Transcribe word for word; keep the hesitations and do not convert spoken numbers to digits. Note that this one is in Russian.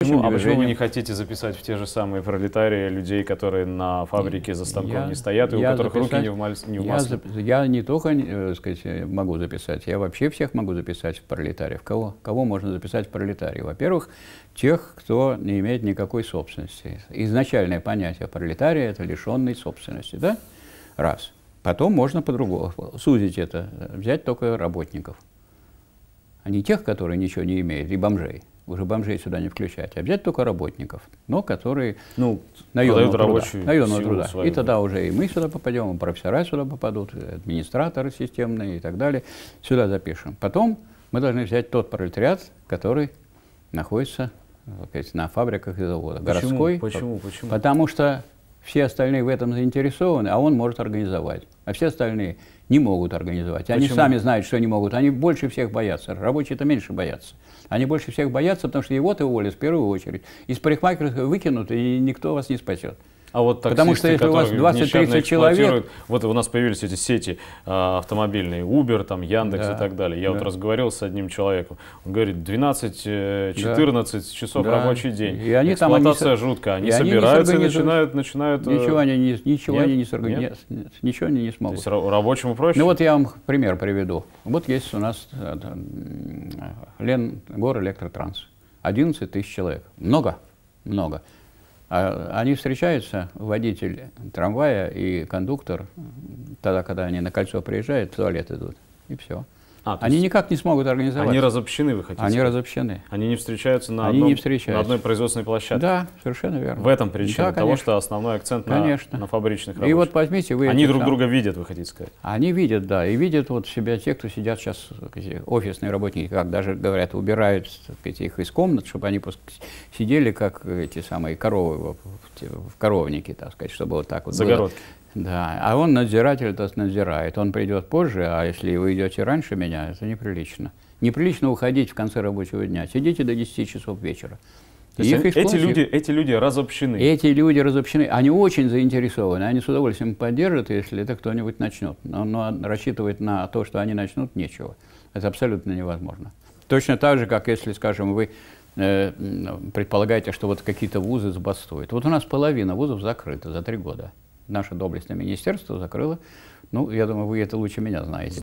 почему, а движением. почему вы не хотите записать в те же самые пролетарии людей, которые на фабрике за станком я, не стоят, и у которых записать, руки не в, маль, не в масле? Я, я не только э, сказать, могу записать, я вообще всех могу записать в пролетариев. Кого, кого можно записать в пролетарии? Во-первых, тех, кто не имеет никакой собственности. Изначальное понятие пролетария – это лишенный собственности, да? Раз. Потом можно по-другому сузить это, взять только работников. А не тех, которые ничего не имеют, и бомжей. Уже бомжей сюда не включать, а взять только работников, но которые ну, наемного труда. Наемного труда. Свою. И тогда уже и мы сюда попадем, и профессора сюда попадут, и администраторы системные и так далее. Сюда запишем. Потом мы должны взять тот пролетариат, который находится сказать, на фабриках и заводах. Почему? Городской. Почему? Почему? Потому что все остальные в этом заинтересованы, а он может организовать. А все остальные не могут организовать. Они Почему? сами знают, что не могут. Они больше всех боятся. Рабочие-то меньше боятся. Они больше всех боятся, потому что его-то уволят в первую очередь. Из парикмахерской выкинут, и никто вас не спасет. А вот таксисты, потому что если у вас двадцать-тридцать человек... Вот у нас появились эти сети э, автомобильные, Uber, там, Яндекс да, и так далее. Я да. вот разговаривал с одним человеком. Он говорит, двенадцать-четырнадцать да. часов да. рабочий день. И они Эксплуатация там, они, жуткая. Они собираются они и начинают... начинают ничего они не, ничего они не сорганизуют. Ничего они не смогут. То есть рабочему проще? Ну вот я вам пример приведу. Вот есть у нас Лен, Горэлектротранс. одиннадцать тысяч человек. Много? Много. А они встречаются, водитель трамвая и кондуктор, тогда, когда они на кольцо приезжают, в туалет идут, и все. А, они никак не смогут организовать. Они разобщены, вы хотите Они сказать? разобщены. Они не встречаются на, они одном, не встречаются. на одной производственной площадке? Да, совершенно верно. В этом причина да, того, что основной акцент на, на фабричных рабочих. И вот возьмите вы... Они друг сам... друга видят, вы хотите сказать? Они видят, да, и видят вот себя те, кто сидят сейчас, офисные работники, как даже говорят, убирают сказать, их из комнат, чтобы они сидели как эти самые коровы в коровнике, так сказать, чтобы вот так вот загородки. Да, а он надзиратель, то есть надзирает. Он придет позже, а если вы идете раньше меня, это неприлично. Неприлично уходить в конце рабочего дня. Сидите до десяти часов вечера. То есть эти, люди, эти люди разобщены? Эти люди разобщены. Они очень заинтересованы. Они с удовольствием поддержат, если это кто-нибудь начнет. Но, но рассчитывать на то, что они начнут, нечего. Это абсолютно невозможно. Точно так же, как если, скажем, вы э, предполагаете, что вот какие-то вузы забастуют. Вот у нас половина вузов закрыта за три года. Наше доблестное министерство закрыло. Ну, я думаю, вы это лучше меня знаете.